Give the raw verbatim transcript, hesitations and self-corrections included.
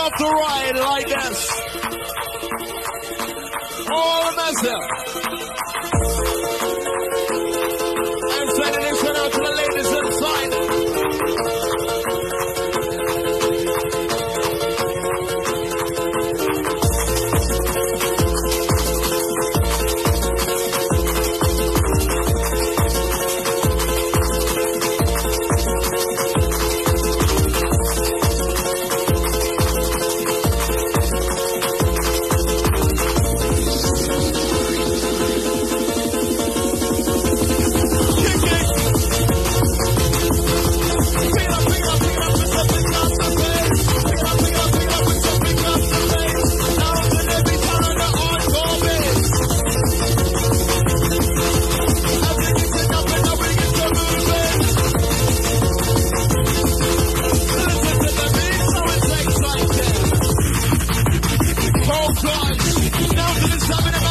love to ride like this. All massive. I'm sending this one out to the ladies inside. Now to the seven